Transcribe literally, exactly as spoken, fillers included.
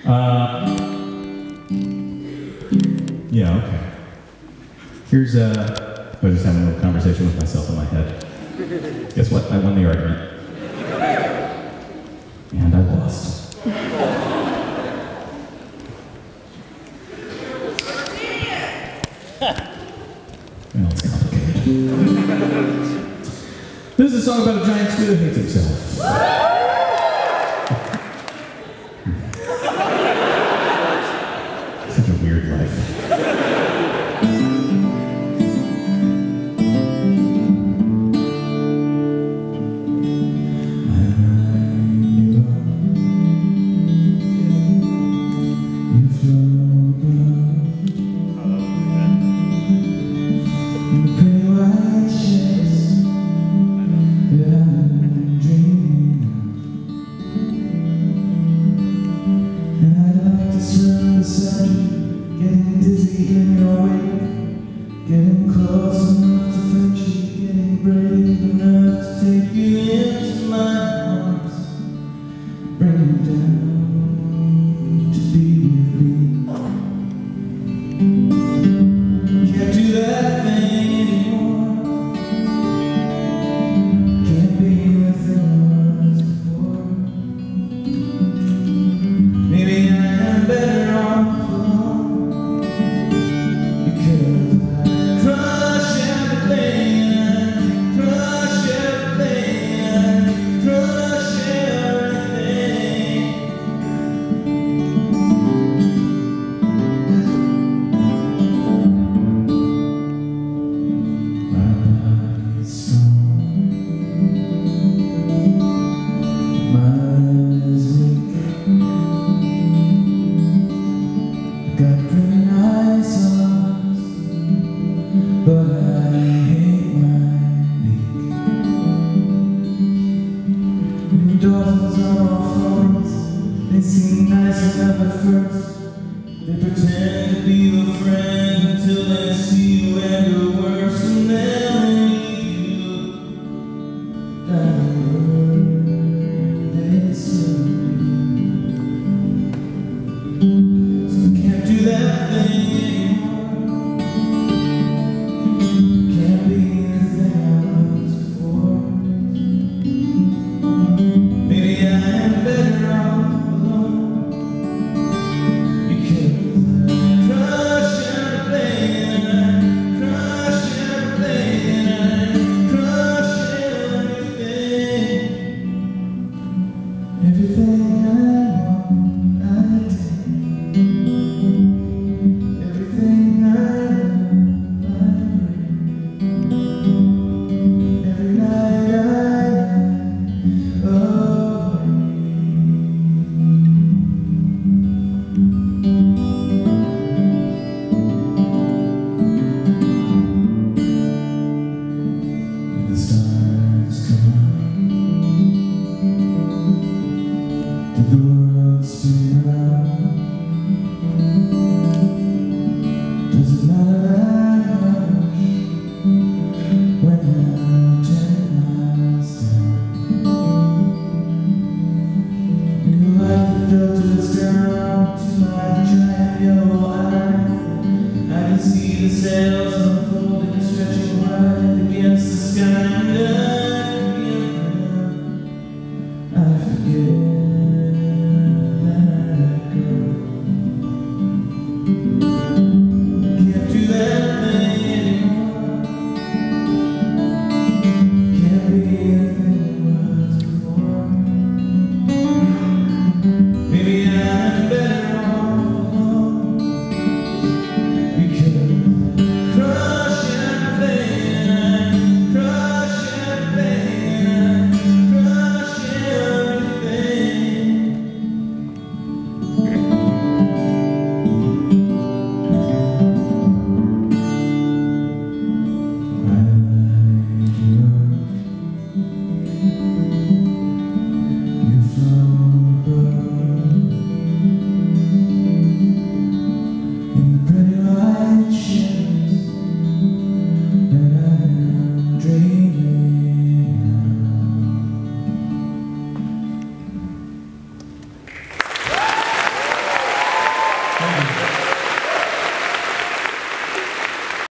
Uh, yeah, okay. Here's, uh, I was just having a little conversation with myself in my head. Guess what? I won the argument. And I lost. Well, it's complicated. This is a song about a giant squid who hates himself. Such a weird life. Getting dizzy in your wake, getting close enough to touch you, getting brave enough to take you into my arms, bring you down to be with me. Can't do that thing anymore, can't be the thing I was before. Maybe I am better off alone. Got pretty nice arms, but I hate my beak. And the dolphins are all phones. They seem nice enough at first. They pretend to be your friend until they see you at your worst, and then leave you down where they serve you. Can't do that thing anymore, can't be the thing I was before. Maybe I am better off alone, because I crush everything, I crush everything, I crush everything. Everything I want, I take. Everything I love, I bring. Every night I lie away. When the stars come out, did the world spin around? Does it matter that much when you're ten miles down? And the light that filters down to my giant yellow eye, I can see the sails of